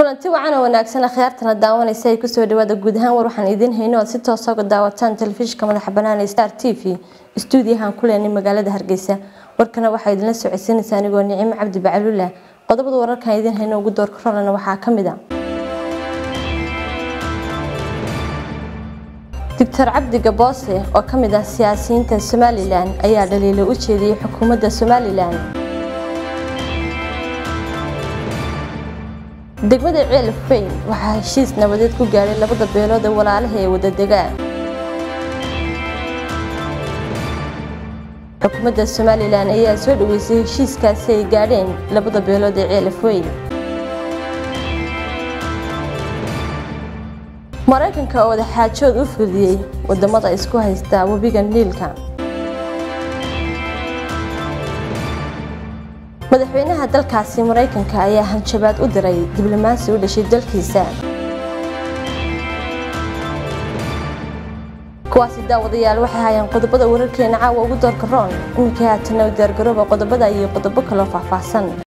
kulanti wacan oo wanaagsan akhyaartana daawanaysa ay ku soo dhawaada guud ahaan war waxaan idin hayno si toos ah uga daawataan telefishinka madaxa bannaan ee Star TV studio-han ku leenay magaalada Hargeysa warkana waxa idin la socodsiinaysaa anigoo Nicimo Cabdi Bacalulla qodobada wararka idin hayno ugu door korona waxa kamid ah Dr. Cabdi Gaboose oo kamid ah siyaasiyiinta Somaliland ayaa dhaliilo u jeediyay xukuumadda Somaliland degmada Ceelfayn waxa heshiis nabadeed ku gaaray labada beelood ee walaalaha ee wada degaan xukuumadda Somaliland ayaa soo dhaweysay heshiiskaasi ay gaadheen labada beelood ee Ceelfayn Mareykanka oo wada xaajood u fudiyay wadamada isku haysta wabiga Niilka madaxweynaha dalkaasi Mareykanka ayaa hanjabaad u diray diblomaasi u dhashay dalkiisa kuwaasi daawadayaal waxay hayaan qodobada wararkeena caawa ugu door karoon iminka haatan u diyaar garooba qodobada iyo qodobo kale oo faahfaahsan